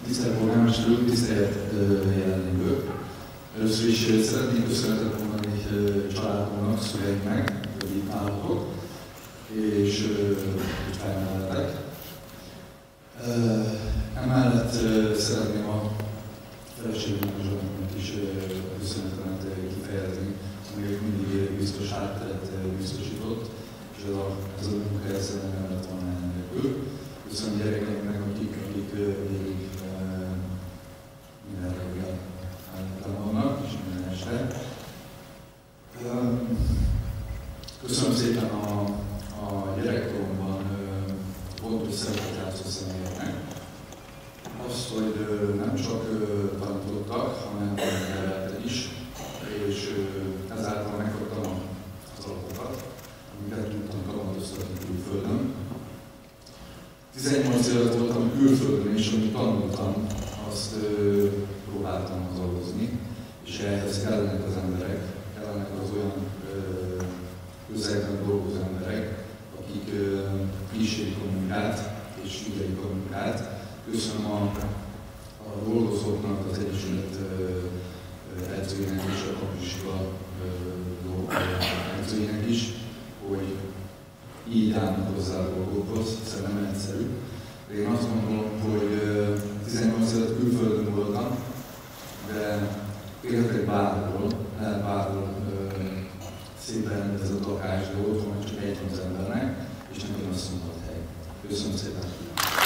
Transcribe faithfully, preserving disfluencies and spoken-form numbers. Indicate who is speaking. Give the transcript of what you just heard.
Speaker 1: Tisztelt polgármester úr, tisztelt jelenlévők! Először is szeretnék köszönetet mondani családomnak, szüleimnek, hogy itt állhatok, és hogy felmelletek. Emellett szeretném a feleségemnek, Zsoltnak is köszönetemet kifejezni, ami ők mindig biztos hátteret biztosított, és ez a, ez a munka ezzel nem lett volna nélkül. Köszönöm gyerekeimnek, akik, akik végig minden reggel állítan vannak, és minden este. Köszönöm szépen a, a gyerekkoromban fontos szerepet játszó személyeknek. Azt, hogy nem csak tanítottak, hanem neveltek is, és ezáltal megkaptam az alapokat, amiket tudtam kamatoztatni külföldön. tizennyolc évet voltam külföldön, és amit tanultam, azt ö, próbáltam hazahozni, és ehhez kellenek az emberek, kellenek az olyan közegben dolgozó emberek, akik ö, kísérik a munkát és ügyelik a munkát. Köszönöm a, a dolgozóknak, az Egyesület edzőjének és a Kapusiskola edzőjének is, hogy így állnak hozzá a dolgokhoz, hiszen nem egyszerű. Én azt mondom, hogy tizennyolc évet külföldön voltam, de élhetek bárhol, lehet bárhol szépen rendezett lakás, de otthon csak egy az embernek, és nekem azt mondta a hely. Köszönöm szépen!